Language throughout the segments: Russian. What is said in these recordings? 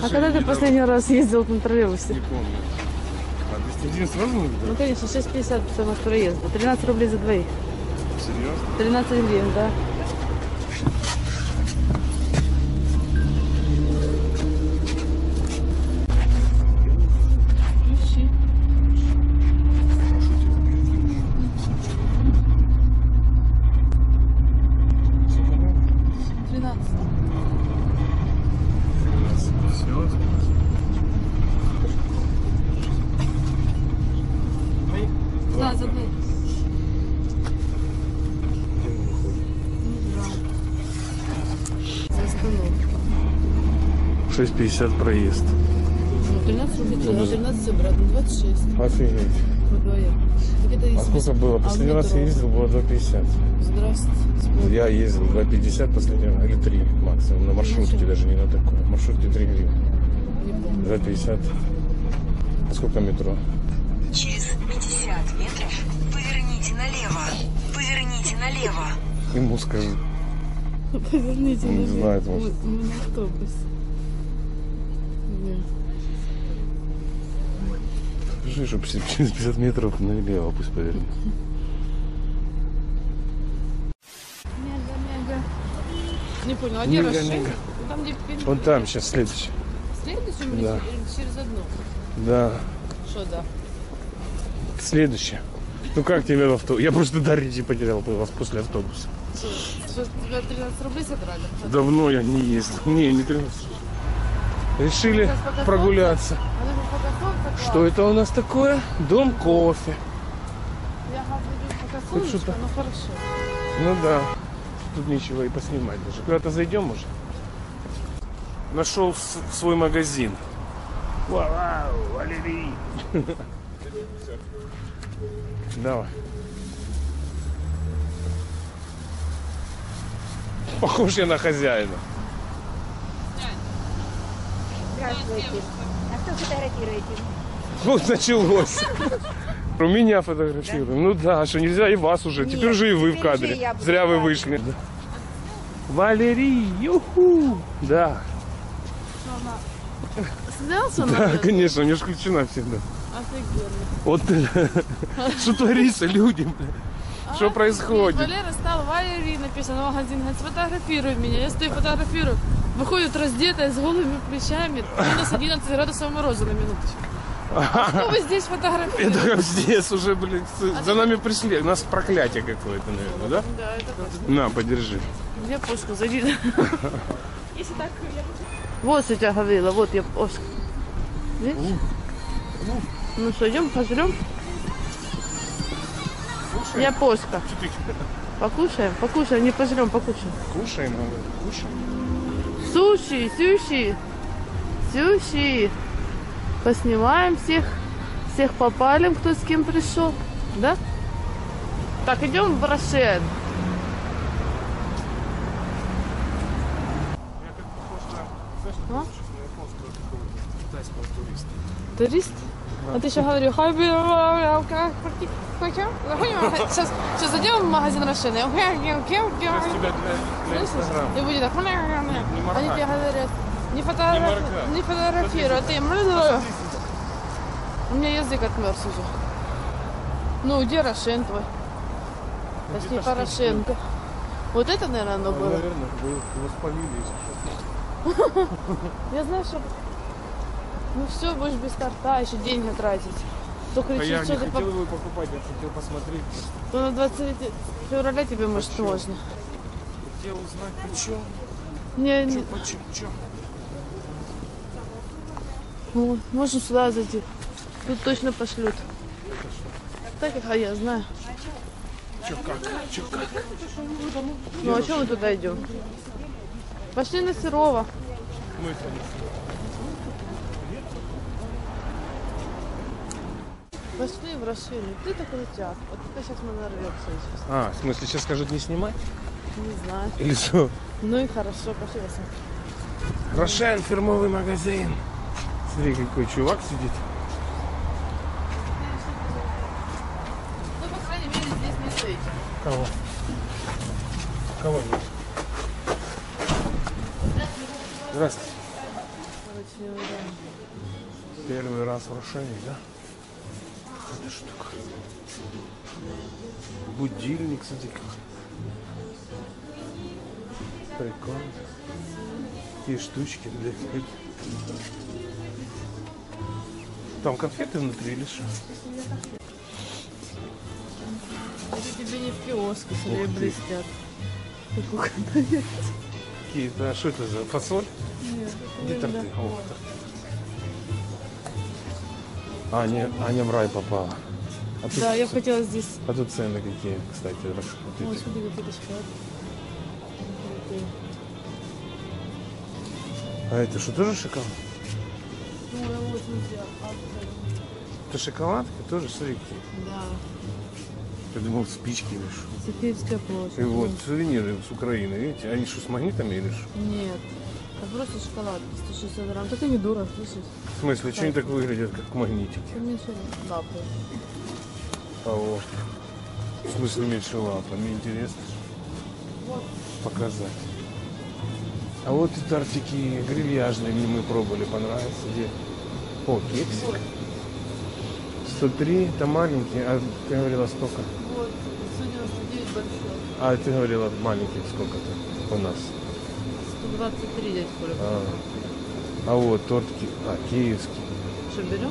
А когда ты последний раз ездил на троллейбусе? Не помню. А 201 сразу нужно? Ну, конечно, 6,50 стоимость проезда. 13 рублей за двоих. Серьезно? 13 гривен, да. Ищи. Да, за двоих. 6,50 проезд. Ну, 13 рублей, 13 обратно, 26. Офигеть. Вдвоем. А сколько было? Последний раз я ездил, было 2,50. Здравствуйте. Я ездил 2,50 последний раз, или 3 максимум. На маршрутке даже не на такой. В маршрутке 3 гривны. 2,50. А сколько метро? Через 50 метров поверните налево. Поверните налево. Ему скажи. Поверните Не налево. знает, может. У меня автобус. Скажи, чтобы через 50 метров налево пусть повернет. Мега-мега. Не понял, а где Рошен? Там, где Вон там сейчас следующий. следующий или Да. через одну? Да. Что да? Следующее. Ну как тебе в автобус? Я просто дарить потерял после автобуса. Что, тебя 13 рублей забрали? Давно я не ездил. Не 13. Решили прогуляться. Что это у нас такое? Дом кофе. Я говорю, пока Тут солнышко, что-то- но хорошо. Ну да. Тут нечего и поснимать даже. Куда-то зайдем уже. Нашел свой магазин. Вау, Валерий. Давай. Похож я на хозяина. Здравствуйте. А что фотографируете? Вот началось. У меня фотографируем. Ну да, что нельзя и вас уже. Теперь уже и вы в теперь уже кадре. я буду Зря в вы кадре. вышли. Валерий, юху. Да. Снялся Да, на конечно, у меня же включена всегда. Офигенно. Вот что творится, люди, бля? Что происходит? Валера стал Валерий, написано магазин, говорит, сфотографируй меня. Я стою, фотографирую. Выходит раздетая, с голыми плечами. Минус 11 градусов мороза на минуточку. А что вы здесь фотографируете? Это как здесь уже, блин, за нами пришли. У нас проклятие какое-то, наверное, да? Да, это точно. На, подержи. Где Пошка, зайди. Если так, вот я тебе говорила, вот я Пошка. Видишь? Ну что, идем, пожрем? Я Пошка. Покушаем, покушаем, не пожрем, покушаем. Кушаем, кушаем. Суши, суши, суши. Поснимаем всех попалим, кто с кем пришел, да? Так, идем в Рошен. А? Турист? А ты еще говорил, сейчас зайдем в магазин Рошен. И будет так. Они тебе говорят, не фотографируй, а ты им... У меня язык отмерз уже. Ну, где Рошен твой? Почти Порошенко. Вот это, наверное, оно было. Наверное, вы его спалили. Я знаю, что... Ну все, будешь без торта, еще деньги тратить. Кто А кричит, я не что ты... хотел его покупать, я хотел посмотреть. То на 23 февраля тебе, может, можно. Хотел узнать, почем. Не, Почем, чё? ну, можно сюда зайти. Тут точно пошлют. Так, а я знаю. Чё как? Ну, а что мы туда идем? Пошли на Серова. Пошли в Рошен. Ты так крутяк. Вот это сейчас мы нарвемся сейчас. А, в смысле, сейчас скажут не снимать? Не знаю. Или что? Ну и хорошо, пошли вас. Рошен, фирмовый магазин. Смотри, какой чувак сидит. Ну, по крайней мере, здесь не стоит. Кого? Кого нет? Здравствуйте. Короче, красивый, да. Первый раз в Рошене, да? Эта штука. Будильник, смотри как. Прикольно. Такие штучки для... Там конфеты внутри или что? Это тебе не в киоске, смотри, блестят. Какие-то, а что это за фасоль? Нет, где торты? О, торты. Аня в рай попала. А тут, да, я хотела здесь. А тут цены какие, кстати. Вот Ой, смотри, какой-то шоколад. А это что, тоже шоколад? Ну, я вот смотри, Это шоколадка тоже, смотри какие. да. Я думал, спички или что. Софийская площадь. И вот сувениры с Украины, видите? Они что, с магнитами или что? Нет. Это просто шоколад, 160 грамм. Так и не дорого, слышишь? В смысле, что они так выглядят, как магнитики? Меньше лапы. А вот. В смысле меньше лапа? Мне интересно показать. А вот и тортики грильяжные мы пробовали, понравился. Где? О, кексик. 103, это маленький, а ты говорила сколько? Вот, 199 большой. А ты говорила маленьких сколько-то у нас? 123 дядь Коля. А вот тортики, киевские. Что, берем?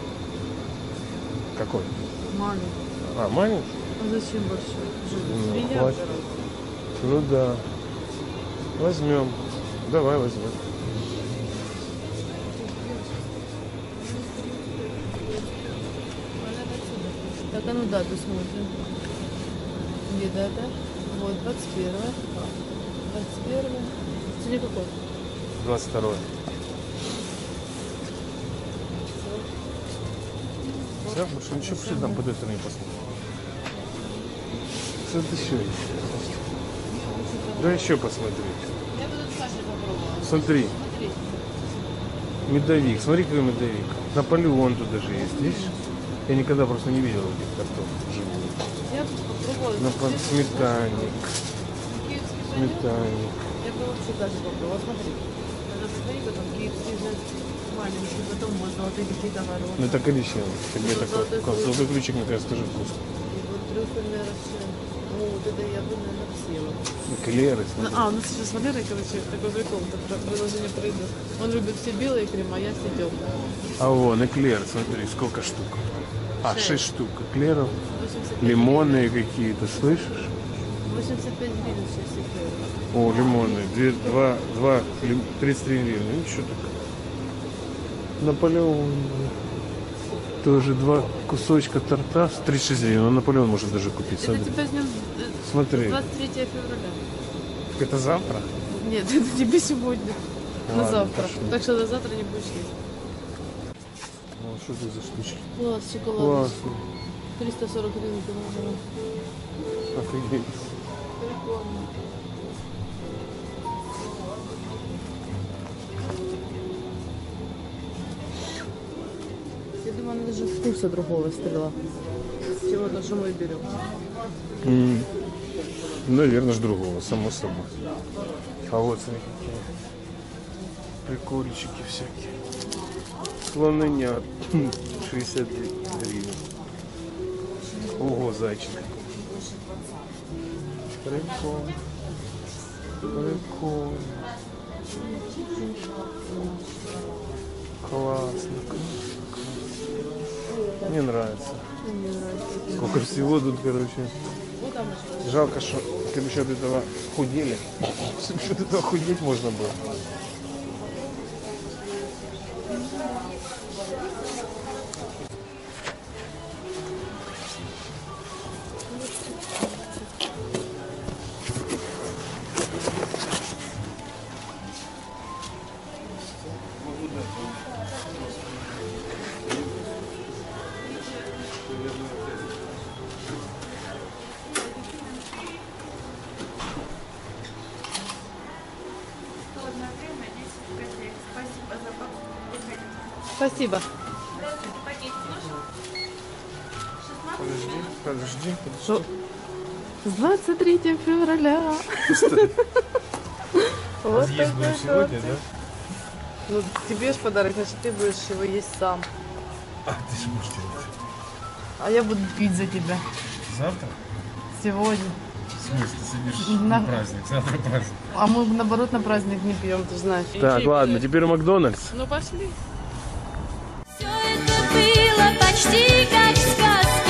Какой? Маленький. А, маленький? А зачем большой? Ну, Свинья хватит. беру. Ну да. Возьмем. Давай возьмем. Так, а ну дату смотрим. Где дата? Вот, 21. 21. Сегодня какой? 22. Все, больше ничего, пошли там под это не посмотрим. Что-то еще есть. Да еще посмотреть. Я буду с Сашей попробовать. Смотри, Смотри. медовик. Смотри, какой медовик. Наполеон тут даже есть, видишь? Я никогда просто не видел этих тортов вживую. Я тут попробовала. Сметанник. Киевский Сметанник. Я бы вообще даже попробовала. Смотри. Надо смотреть, потом киевский взять маленький, потом вот золотые какие-то ворота. Ну это коричневый. Как бы такой. Золотой ключик, мне кажется, тоже вкусно. И вот трюфельный Рошен. Ну, вот это я бы, наверное, съела. Эклеры, смотри. Ну сейчас с Валерой, короче, такой прикол, продолжение пройду. Он любит все белые крема, а я все темные. А вон, эклер, смотри, сколько штук. 6 штук эклеров. 85 Лимонные какие-то, слышишь? 85 гривен сейчас эклеры. О, лимонные. 33 гривны. Ничего так. Наполеон. Тоже 2 кусочка торта. 36 гривен. Но Наполеон можно даже купить. Это Смотри. тебя с днем Смотри. 23 февраля. Это завтра? Нет, это тебе сегодня. На Ладно, завтра. пошли. Так что до завтра не будешь есть. Ну, что это за штучки? Класс, шоколад. Классно. 340 гривен килограмм. Офигеть. Прикольно. Я думаю, она даже вкуса другого стрела. Чего то, что мы берем. Наверное, ж другого, само собой. А вот смотри, какие прикольчики всякие. Слоненят. 60 гривен. Ого, зайчик. Прикол. Прикол. Классно. Мне нравится. Мне нравится. Сколько всего тут, короче. Вот там еще. Жалко, что как бы еще от этого худели. Чтобы еще от этого худеть можно было. Спасибо. Подожди. Что? С 23 февраля. Вот Съесть будем такой сегодня, тортик. да? Ну, тебе ж подарок, значит, ты будешь его есть сам. А, ты же будешь делать. А я буду пить за тебя. Завтра? Сегодня. В смысле, ты сидишь на праздник, завтра праздник. А мы, наоборот, на праздник не пьем, ты знаешь. Так, ладно, теперь Макдональдс. Ну, пошли. Все это было почти как сказка.